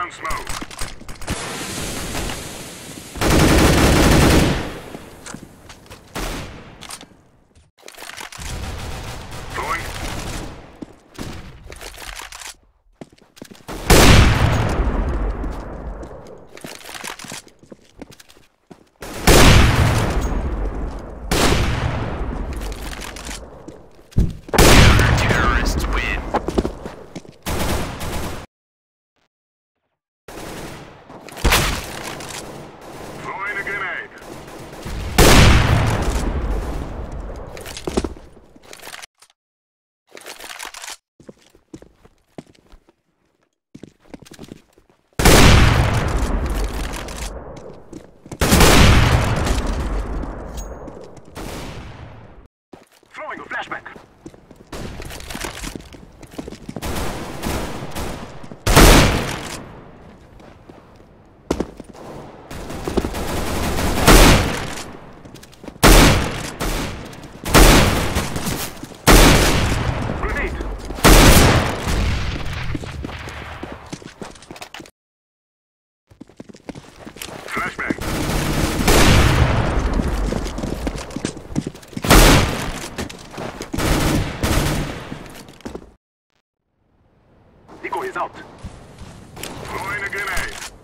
down smoke. Throwing. Terrorists win. Throwing a grenade. Throwing a flashback. Grenade. Flashback. Decoy is out. Throwing a grenade.